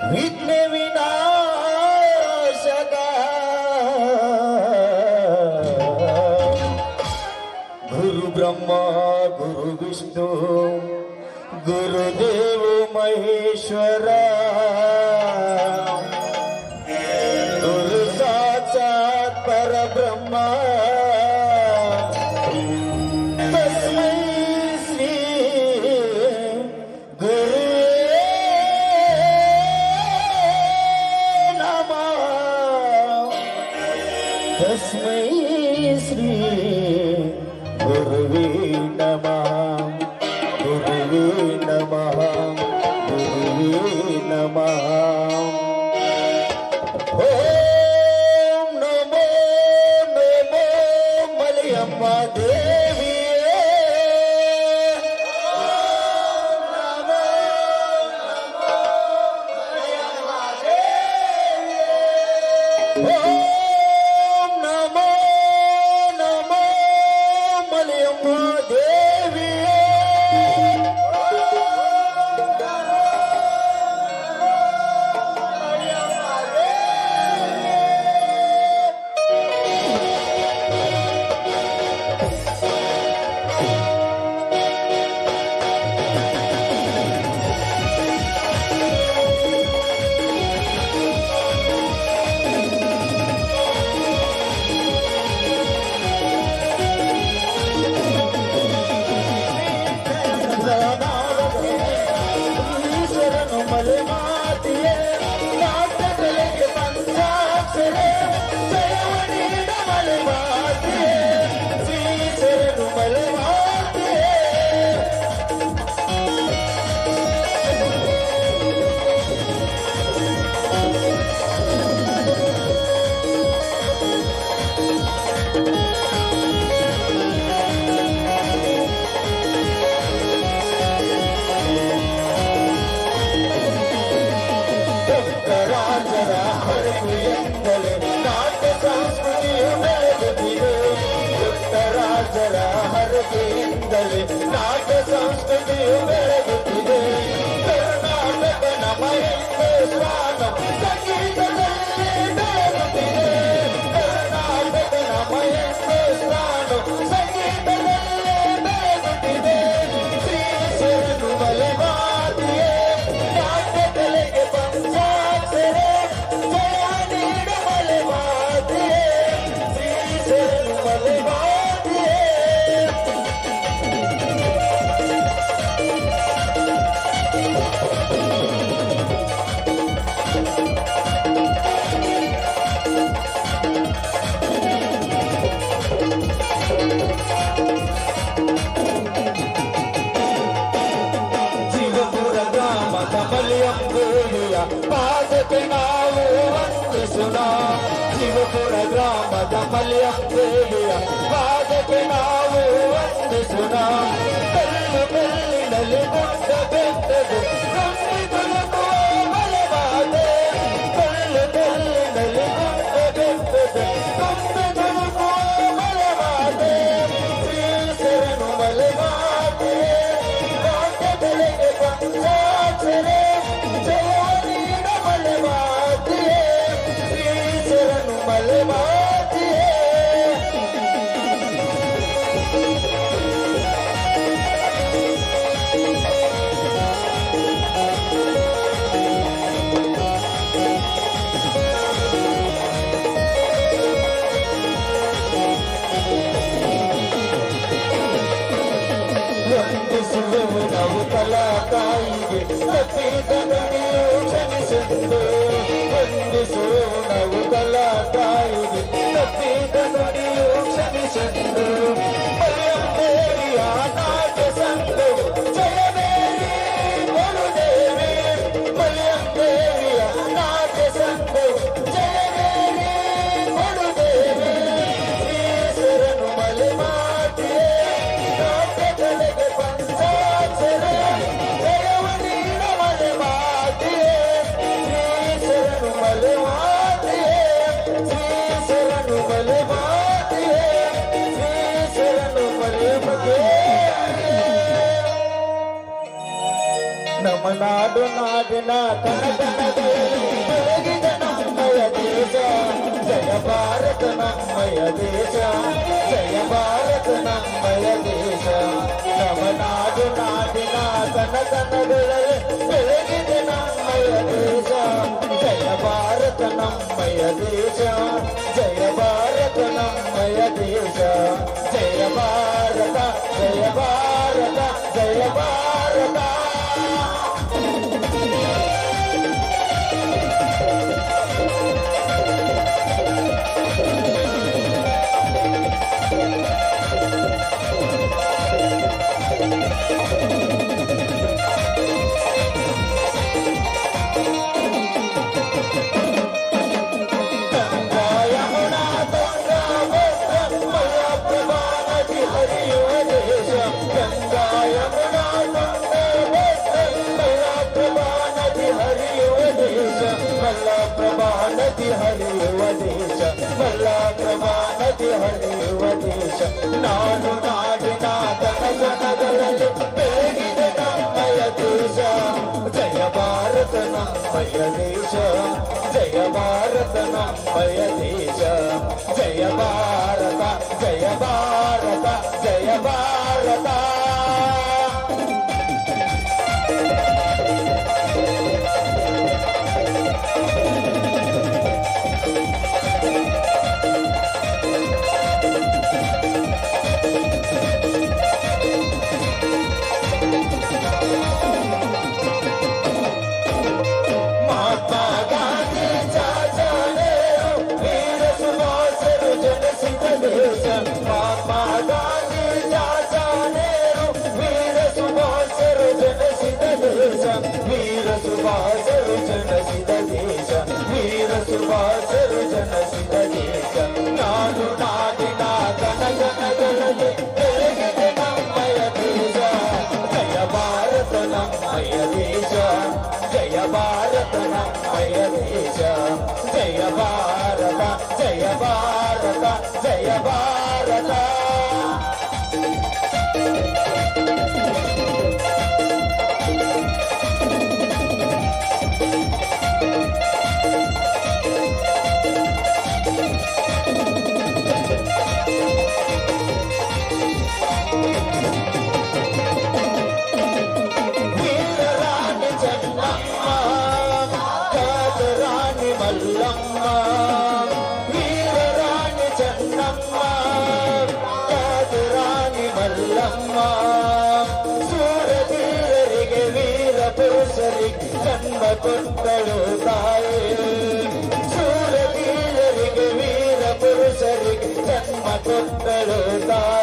विघ्न विनाशक गुरु ब्रह्मा गुरु विष्णु गुरुदेव महेश्वर गुरु साक्षात् परब्रह्म तस्मै श्री गुरुवे नमः तस्मै श्री गुरुवे नमः गुरुवे नमः गुरुवे नमः ओम नमो नमो मलयम्म देविये ओम नमो नमो मलयम्म देविये ओम नमो नमो मलयम्म देविये नाट्य संस्कृति ಬೆಳಗುತ್ತಿದೆ ಕರ್ನಾಟಕ ನಮ್ಮ ಹಿಂದೂಸ್ತಾನ ಸಂಗೀತದಲ್ಲಿ ಬೆಳಗುತ್ತಿದೆ ಕರ್ನಾಟಕ ನಮ್ಮ ಹಿಂದೂಸ್ತಾನ ಸಂಗೀತದಲ್ಲಿ ಬೆಳಗುತ್ತಿದೆ ಶ್ರೀ ಶರಣು ಮಲೆಮಾತೆಯೇ ನಾಟ್ಯ ಕಲೆಗೆ ಪಂಚಾಕ್ಷರೆ ಜಯ ನೀಡ ಮಲೆಮಾತೆಯೇ ಶ್ರೀ ಶರಣು ಮಲೆಮಾತೆಯೇ ಪಾದಕ್ಕೆ ನಾವು ವಂದಿಸೋಣ ಶಿವಪುರ ಗ್ರಾಮದ ಮಲ್ಯಂಬೇಲಿಯ ಪಾದಕ್ಕೆ ನಾವು ವಂದಿಸೋಣ ಕಲ್ಲು ಕಲ್ಲಿನಲ್ಲಿ ಗುಡ್ಡ ಬೆಟ್ಟದು ಕಣ್ಣಿದುಳುಕುವ ಮಲೆಮಾತೆ ಕಲ್ಲು ಕಲ್ಲಿನಲ್ಲಿ ಗುಡ್ಡ ಬೆಟ್ಟದು ಕಣ್ಣಿದುಳುಕುವ ಮಲೆಮಾತೆ ಶ್ರೀ ಶರಣು ಮಲೆಮಾತೆ ನಾಟ್ಯ ಕಲೆಗೆ ಪಂಚಾಕ್ಷರೆ ನಾವು ಕಲಾತಾಯಿಗೆ ಸತ್ಯದ ನುಡಿಯು ಕ್ಷಮಿಸೆಂದು ವಂದಿಸುವ ನಾವು ಕಲಾತಾಯಿಗೆ ಸತ್ಯದ ನುಡಿಯು ಕ್ಷಮಿಸೆಂದು ಮಲಯಂಬೇಲಿಯ ನಾಟ್ಯ ಸಂಘವು ಜಯಬೇರಿ ಗುರುದೇವಿ ಮಲಯಂಬೇಲಿಯ ನಾಟ್ಯ ಸಂಘವು ಜಯಬೇರಿ ಗುರುದೇವಿ ಶ್ರೀ ಶರಣು ಮಲೆಮಾತೆಯೇ ನಾಟ್ಯ ಕಲೆಗೆ ಪಂಚಾಕ್ಷರೆ ಜಯವ ನೀಡ ಮಲೆಮಾತೆ ನಮ್ಮ ನಾಡು ನಾಡಿನ ಕನಕನಗಳಲ್ಲಿ ಬೆಳಗಿದೆ ನಮ್ಮಯ ದೇಶ ಜಯ ಭಾರತ ನಮ್ಮಯ ದೇಶ ಜಯ ಭಾರತ ನಮ್ಮಯ ದೇಶ ನಮ್ಮ ನಾಡು ನಾಡಿನ ಕನಕನಗಳಲ್ಲಿ ಬೆಳಗಿದೆ ನಮ್ಮಯ ದೇಶ ಜಯ ಭಾರತ ನಮ್ಮಯ ದೇಶ ಜಯ ಭಾರತ ನಮ್ಮಯ ದೇಶ ಜಯ ಭಾರತ ಜಯ ಭಾರತ ಜಯ ಭಾರತ ನದಿ ಹರಿಯುವ ದೇಶ ಮಲ್ಲಪ್ರಭಾ ನದಿ ಹರಿಯುವ ದೇಶ ನಾಡು ನಾಡಿನ ಕನಕನಗಳಲ್ಲಿ ಬೆಳಗಿದೆ ನಮ್ಮಯ ದೇಶ ಜಯ ಭಾರತ ನಮ್ಮಯ ದೇಶ ಜಯ ಭಾರತ ನಮ್ಮಯ ದೇಶ ಜಯ ಭಾರತ ಜಯ ಭಾರತ ಜಯ ಭಾರತ महात्मा गांधी चाचा नेहरू वीर सुभाष जनसित देश वीर सुभाष जनसित देश वीर सुभाष जनसित देश नाಡು नाडिನ ಕನಕನಗಳಲ್ಲಿ ಬೆಳಗಿದೆ ನಮ್ಮಯ ದೇಶ ಜಯ ಭಾರತ ನಮ್ಮಯ ದೇಶ ಜಯ ಭಾರತ ನಮ್ಮಯ ದೇಶ ಜಯ ಭಾರತ ಜಯ ಭಾರತ ಜಯ ಭಾರತ ವೀರರಾಣಿ ಚೆನ್ನಮ್ಮ ಕಾದರಾಣಿ ಮಲ್ಲಮ್ಮ ವೀರರಾಣಿ ಚೆನ್ನಮ್ಮ ಕಾದರಾಣಿ ಮಲ್ಲಮ್ಮ ಸೂರವೀರರಿಗೆ ವೀರ ಪುರುಷರಿಗೆ ಜನ್ಮ ಕೊಟ್ಟಳು ತಾಯೇ ಸೂರವೀರರಿಗೆ ವೀರ ಪುರುಷರಿಗೆ ಜನ್ಮ ಕೊಟ್ಟಳು ತಾಯಿ